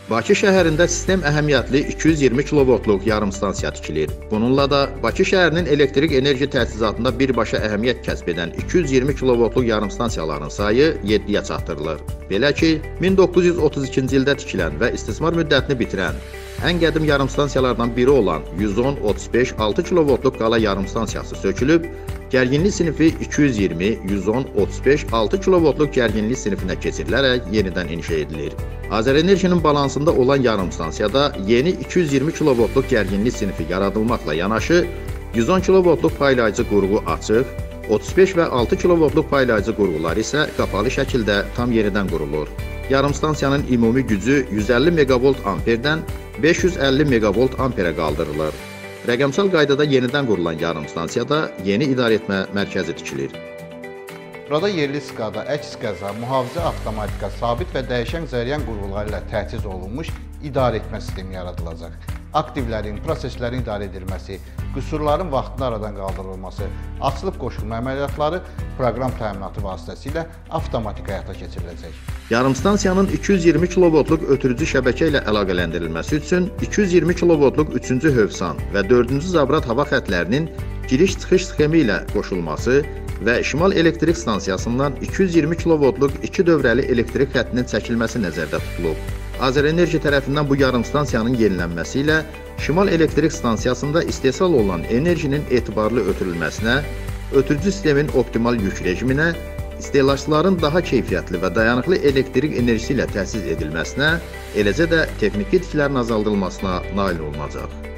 Bakı şəhərində sistem əhəmiyyətli 220 kilovoltluq yarımstansiya tikilir. Bununla da Bakı şəhərinin elektrik enerji təchizatında birbaşa əhəmiyyət kəsb edən 220 kilovoltluq yarımstansiyaların sayı 7-yə çatdırılır. Belə ki, 1932-ci ildə tikilən və istismar müddətini bitirən ən qədim yarımstansiyalardan biri olan 110-35-6 kilovoltluq qala yarımstansiyası sökülüb, gərginlik sinifi 220-110-35-6 kilovoltluq gərginlik sinifinə keçirilərək yenidən inşa edilir. Azərenerjinin balansında olan yarımstansiyada yeni 220 kilovoltluq gərginlik sinifi yaradılmaqla yanaşı, 110 kilovoltluq paylayıcı qurğu açıq, 35 və 6 kilovoltluq paylayıcı qurğular isə qapalı şəkildə tam yenidən qurulur. Yarımstansiyanın ümumi gücü 150 megavolt amperdən 550 megavolt amperə qaldırılır. Rəqəmsal qaydada yenidən qurulan yarımstansiyada yeni idarəetmə mərkəzi tikilir. Burada yerli skada, əks qəza, mühafizə avtomatika, sabit və dəyişən cəryan qurğuları ilə təchiz olunmuş idarəetmə sistemi yaradılacaq. Aktivlərin, proseslərin idarə edilməsi, qüsurların vaxtında aradan qaldırılması, açılıb qoşulma əməliyyatları proqram təminatı vasitəsilə avtomatik həyata keçiriləcək. Yarımstansiyanın 220 kilovoltluq ötürücü şəbəkə ilə əlaqələndirilməsi üçün 220 kilovoltluq 3-cü hövsan və 4-cü zabrat hava xətlərinin giriş-çıxış sxemi ilə qoşulması və Şimal Elektrik Stansiyasından 220 kilovoltluq 2 dövrəli elektrik xəttinin çəkilməsi nəzərdə tutulub. Azərenerji tərəfindən bu yarımstansiyanın yenilənməsi ilə Şimal Elektrik Stansiyasında istehsal olunan enerjinin etibarlı ötürülməsinə, ötürücü sistemin optimal yük rejiminə, istehlakçıların daha keyfiyyətli və dayanıqlı elektrik enerjisi ilə təchiz edilməsinə, eləcə də texniki itkilər azaldılmasına nail olunacaq.